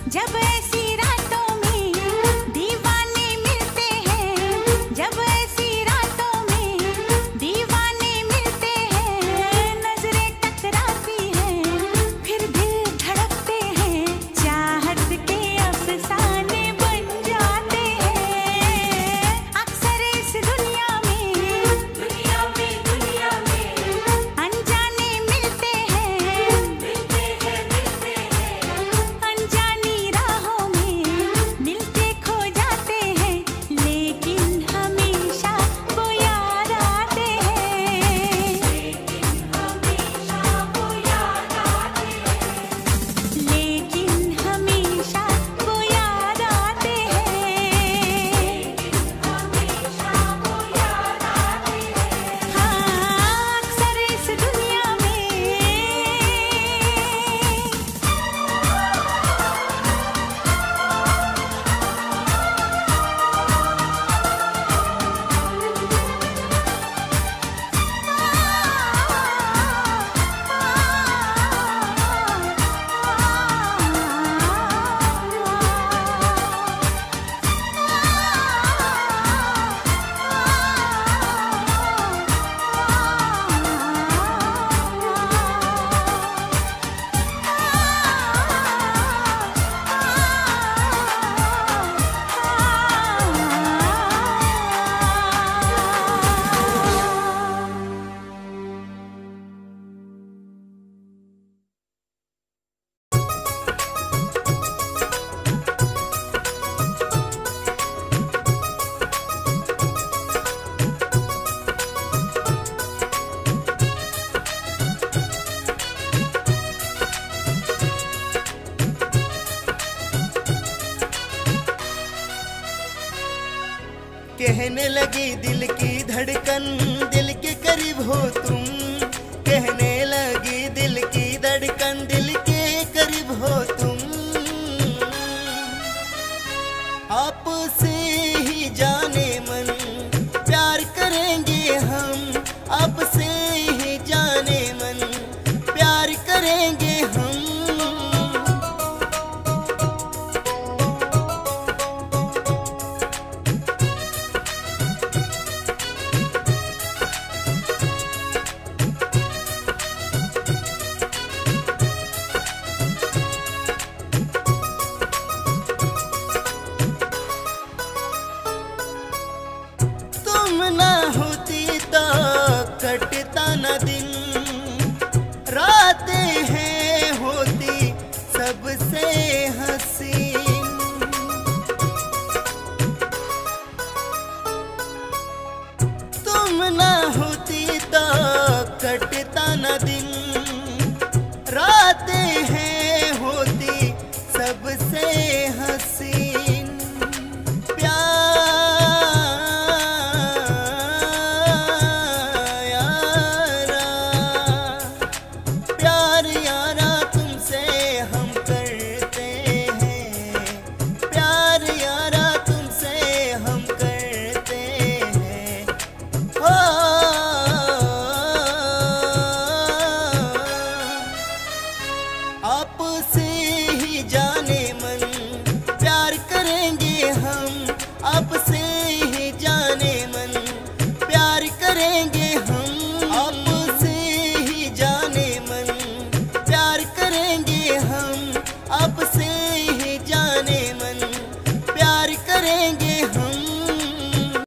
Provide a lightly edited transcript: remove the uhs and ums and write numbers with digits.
जब ऐसी रातों में दीवाने मिलते हैं, जब ऐसी रातों में दीवाने मिलते हैं, नजरें टकराती हैं, फिर दिल धड़कते हैं, चाहत के अफसाने बन जाते हैं। अक्सर इस दुनिया में अनजाने मिलते हैं, अनजानी राहों में मिलते खो जाते हैं, लेकिन हमेशा वो याद आते हैं, लेकिन हमेशा वो याद आते हैं, लेकिन हमेशा वो याद आते हैं, लेकिन हमेशा वो याद आते हैं। हाँ, अक्सर इस दुनिया में कहने लगी दिल की धड़कन, दिल के करीब हो तुम। कहने लगी दिल की धड़कन, दिल के करीब हो तुम। आपसे ही जाने मन, प्यार करेंगे हम। आपसे ही जाने मन, प्यार करेंगे हम। तुम ना होती तो कटता न दिन, रातें हैं होती सबसे हसीन। तुम ना होती तो कटता न दिन, रातें हैं होती सबसे हसीन। आपसे ही जाने मन, प्यार करेंगे हम। आपसे ही जाने मन, प्यार करेंगे हम। आपसे ही जाने मन, प्यार करेंगे हम। आपसे ही जाने मन, प्यार करेंगे हम।